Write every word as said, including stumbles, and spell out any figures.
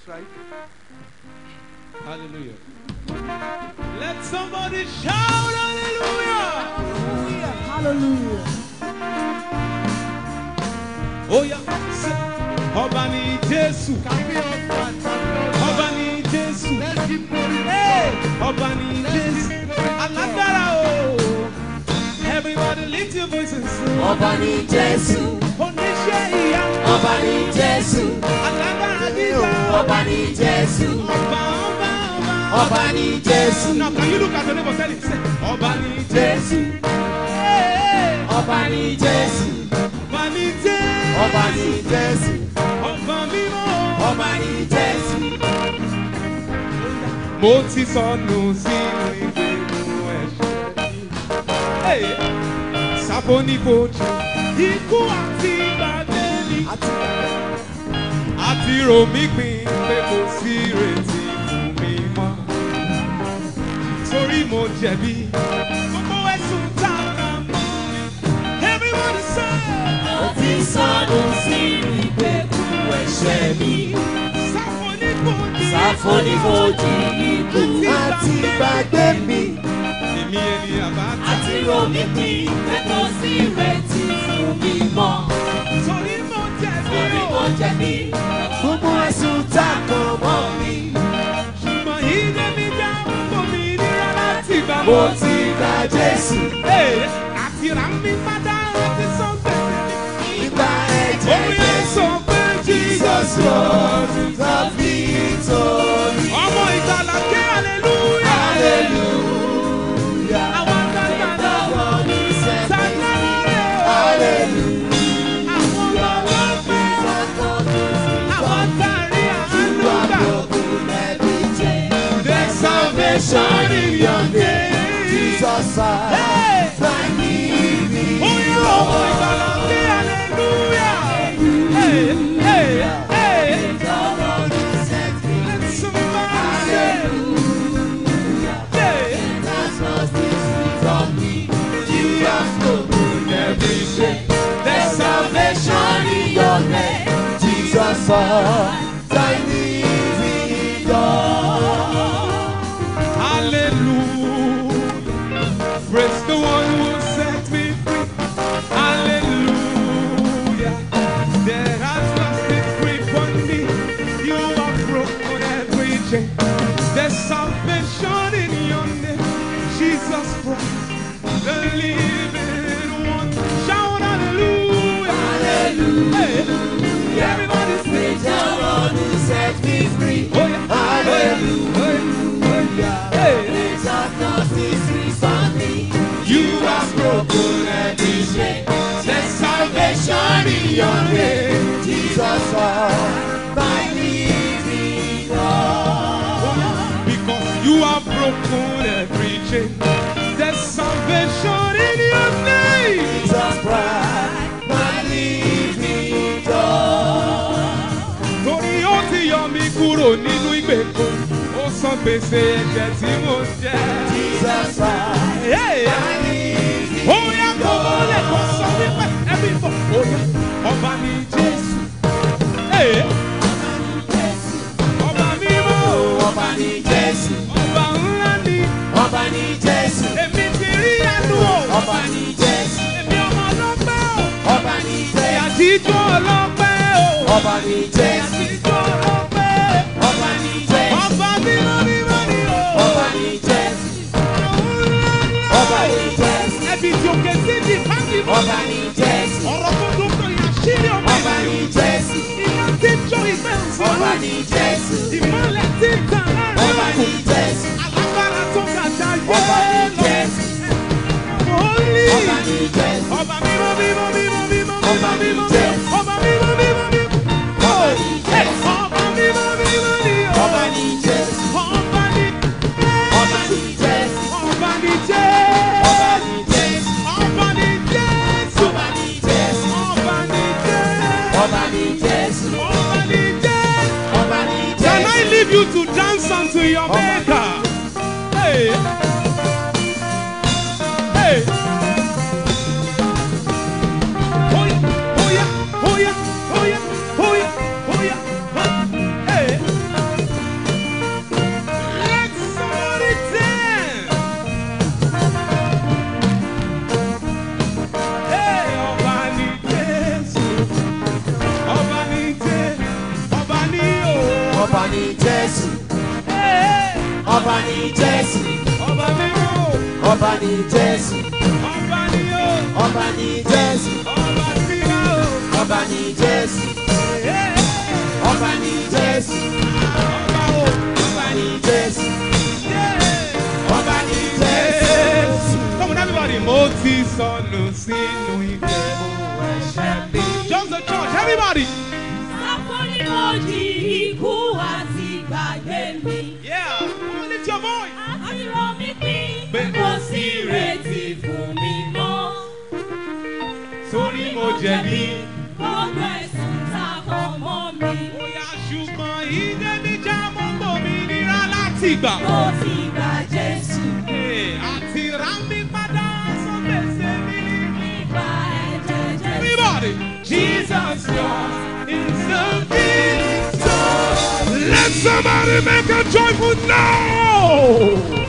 That's right. Hallelujah. Let somebody shout hallelujah. Hallelujah. Oh yeah. Ọba ni Jésù. Ọba ni Jésù. Hey, Ọba ni Jésù. Alágbára o. Everybody lift your voice and sing. Ọba ni Jésù. Oníṣẹ́ ìyanu. Ọba ni Jésù. Alágbára gíga. Ọba ni Jésù. Ọba ọba ọba. Ọba ni Jésù. Now can you look at your neighbor and tell him, say, Ọba ni Jésù. Ọba ni Jésù. Ọba ni Jésù. Ọba ni Jésù. Ọba mímọ́. Ọba ni Jésù. Mo ti sọnù sínú ìgbèkùn ẹ̀ṣẹ̀. Sábò ní bòjú, ikú àti ìgbàgbé mi. Àti rò mí pin pé kò sí ìrètí fún mi mọ́. Torí mo jẹ̀bi, gbogbo ẹ̀sùn tá a kà mọ́ mi. Everybody say. Mo ti sọnù sínú ìgbèkùn ẹ̀ṣẹ̀ mi. Sábò ní bòjú. Sáfò ní bòjú, ikú àti ìgbàgbé mi. Èmi ènìyàn bá ta. Àti rò mí pin pé kò sí ìrètí fún mi mọ́. Torí mo jẹ̀bi. Torí mo jẹ̀bi, gbogbo ẹ̀sùn tá a kàn mọ́ mi. Ṣùgbọ́n ìdè mi já omi nira láti bá Mo ti gba Jésù. àti rà mí padà láti sọ gbèsè mi. Nípa ẹ̀jẹ̀ Orí ẹ̀ sọ pé Jesus Lord of victory. ọmọ ìgbàlà ké hallelujah. Hallelujah. Àwọn àgbàgbà náà Lord who set me free. sàgbàlárẹ̀ o. Hallelujah. Àwọn ọlọ́pẹ́ àwọn tàrí àánú You gbà. have broken every chain. There's salvation in your name. Jesus, I find me. Orí ọmọ ìgbàlà ké hallelujah. Hey, hey, hey. The Lord who set me Let free. somebody say, hey. That's not this from me. You have broken every chain. There's salvation in your name. Jesus, thy living God. Hallelujah. Praise the one who set me free. Hallelujah. There has lost its grip on me. You have broken every chain. There's salvation in your name. Jesus Christ, the living one. Shout hallelujah. Hallelujah. Hey. Everybody sing. Praise the Lord who set me free. Oh yeah. Hallelujah. Hey. There's not this free from me. You have broken every chain. There's salvation in your name. Jesus, my living God. Because you have broken every chain. There's salvation in your name. Jesus Christ, my living God. Torí ó ti yọ mí kúrò nínú ìgbèkùn. Ó san gbèsè ẹ̀jẹ̀ tí mo jẹ. Jesus Christ, Hey! my living Ó yá kó mọ́lẹ̀ kó sọ wípé ẹbí bọ̀. Ó yá ọba ní Jésù. Hey! Ọba mímọ́. Ọba ni Jésù. Ọba ńlá ni. Ọba ni Jésù. Èmi ti rí ẹnu o. Ọba ni Jésù. Èmi ọmọ ọlọ́pẹ́ o. Ọba ni Jésù. Àtijọ́ ọlọ́pẹ́ o. Ọba ni Jésù. Àtijọ́ ọlọ́pẹ́. Ọba ni Jésù. Ọba mímọ́ mímọ́ ni o. Ọba ni Jésù. Ọba ni Jésù. Ẹbí tí òkè sí di káàkiri. Ọba ni Jésù. Ọ̀rọ̀ tó tó tó yà sírí ọmọ Ọba ni Jésù. Iná tí ń jó ìfẹ́ òsì. Ọba ni Jésù. Ìmọ̀lẹ̀ tí ń tàn láàrin Ọba ni òkun. Jésù. Alágbára tó kàjà yé Ọba ni lọ. Jésù. Holy. Ọba ni Jésù. Ọba mímọ́ mímọ́ mímọ́ mímọ́ Ọba ni mímọ́. Jésù. Ọba mímọ́ mímọ́ mímọ́. Ọba ni Jésù. Ọba mímọ́ mímọ́ ni o. Ọba ni Jésù. Ọba ni Ọba ni Jésù. Ọba ni Jésù. Ọba ni Jésù. Ọba ni Jésù. Ọba ni Jésù. Ọba ni Jésù. Ọba ni Jésù. Ọba ni Jésù. Ọba ni Can I Jésù. leave you to dance unto your maker? Hey. Hey. Oh yeah, oh yeah, oh yeah, oh yeah, oh yeah, oh yeah. Hey. ọba ni Jésù, ọba ni Jésù, ọba mi o, ọba ni Jésù, ọba ni o, ọba ni Jésù, ọba mi o, ọba ni Jésù, ọba ni Jésù, ọba o, ọba ni Jésù, ọba ni Jésù. Come on, everybody. Mo ti sọnù sínú ìgbẹ́ ẹ̀ṣẹ̀ mi. Just the church, everybody. Sáfóní mo di ikú àti gbàgbé mi. Yeah, come on, lift your voice. Àti rọ mi pín, kò sí ìrètí fún mi mọ́. Torí mo jẹ̀bi. Gbogbo ẹ̀sùn ta kàn mọ́ mi. Bóyá ṣùgbọ́n ìdè mi já mọ́ gbòmìnira láti gbà. Mo ti gbà Jésù. Àti rà mí padà sọ́gbèsè mi. Nípa ẹ̀jẹ̀ Jésù. Everybody, Jesus Christ is the victor. Let somebody make a joyful no.